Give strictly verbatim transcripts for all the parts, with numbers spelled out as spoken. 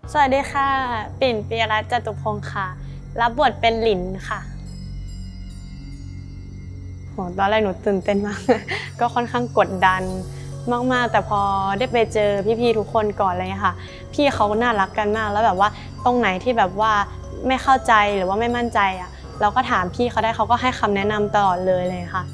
สวัสดีค่ะปิ่น ปิยรัตน์ จตุพงศ์ค่ะรับบทเป็นหลินค่ะโหตอนแรกหนูตื่นเต้นมาก ก็ค่อนข้างกดดันมากๆแต่พอได้ไปเจอพี่ๆทุกคนก่อนอะไรเงี้ยค่ะพี่เขาน่ารักกันมากแล้วแบบว่าตรงไหนที่แบบว่าไม่เข้าใจหรือว่าไม่มั่นใจอ่ะเราก็ถามพี่เขาได้เขาก็ให้คำแนะนำตลอดเลยเลยค่ะ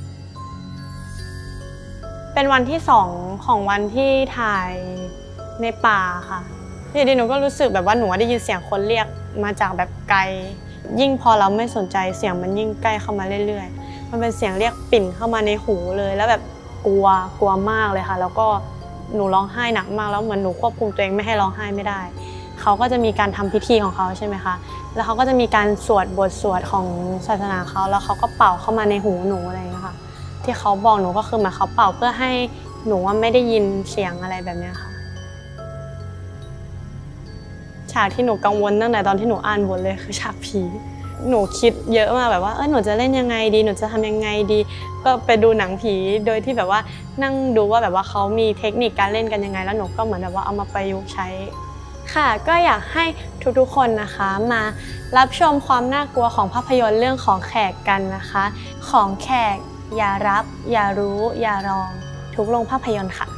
เป็นวันที่สองของวันที่ถ่ายในป่าค่ะอยู่ดีหนูก็รู้สึกแบบว่าหนูได้ยินเสียงคนเรียกมาจากแบบไกลยิ่งพอเราไม่สนใจเสียงมันยิ่งใกล้เข้ามาเรื่อยๆมันเป็นเสียงเรียกปิ่นเข้ามาในหูเลยแล้วแบบกลัวกลัวมากเลยค่ะแล้วก็หนูร้องไห้หนักมากแล้วเหมือนหนูควบคุมตัวเองไม่ให้ร้องไห้ไม่ได้เขาก็จะมีการทำพิธีของเขาใช่ไหมคะแล้วเขาก็จะมีการสวดบทสวดของศาสนาเขาแล้วเขาก็เป่าเข้ามาในหูหนูอะไรอย่างเงี้ยค่ะที่เขาบอกหนูก็คือเหมือนเขาเป่าเพื่อให้หนูว่าไม่ได้ยินเสียงอะไรแบบนี้ค่ะฉากที่หนูกังวลตั้งแต่ตอนที่หนูอ่านบทเลยคือฉากผีหนูคิดเยอะมากแบบว่าเออหนูจะเล่นยังไงดีหนูจะทำยังไงดีก็ไปดูหนังผีโดยที่แบบว่านั่งดูว่าแบบว่าเขามีเทคนิคการเล่นกันยังไงแล้วหนูก็เหมือนแบบว่าเอามาประยุกต์ใช้ค่ะก็อยากให้ทุกๆคนนะคะมารับชมความน่ากลัวของภาพยนตร์เรื่องของแขกกันนะคะของแขกอย่ารับอย่ารู้อย่ารองทุกโรงภาพยนตร์ค่ะ